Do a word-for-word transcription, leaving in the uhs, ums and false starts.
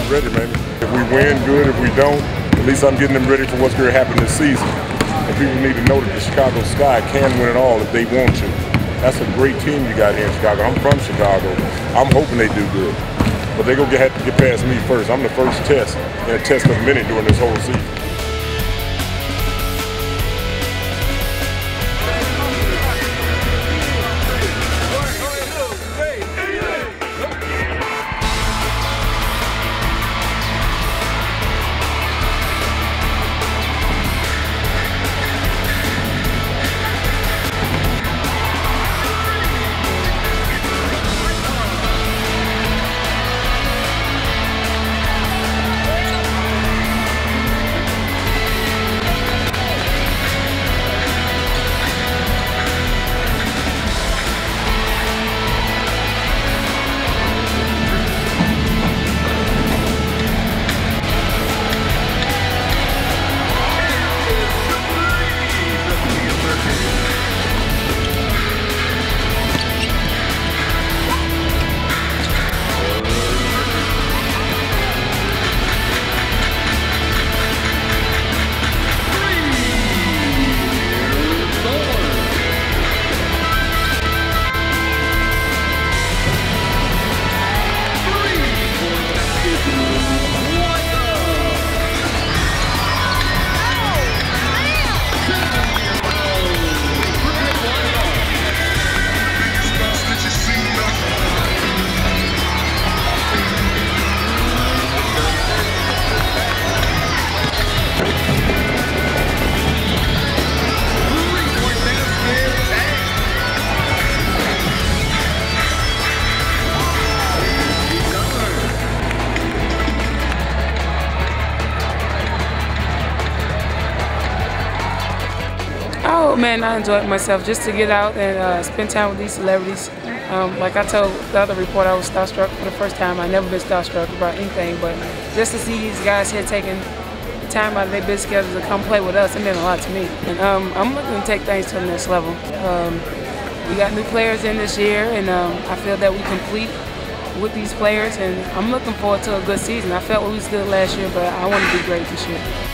I'm ready, man. If we win, good. If we don't, at least I'm getting them ready for what's going to happen this season. And people need to know that the Chicago Sky can win it all if they want to. That's a great team you got here in Chicago. I'm from Chicago. I'm hoping they do good. But they're going to have to get past me first. I'm the first test, and a test of many during this whole season. Oh man, I enjoyed myself just to get out and uh, spend time with these celebrities. Um, like I told the other reporter, I was starstruck for the first time. I've never been starstruck about anything, but just to see these guys here taking time out of their busy schedules to come play with us, it meant a lot to me. And um, I'm looking to take things to the next level. Um, we got new players in this year, and um, I feel that we complete with these players, and I'm looking forward to a good season. I felt we was good last year, but I want to be great this year.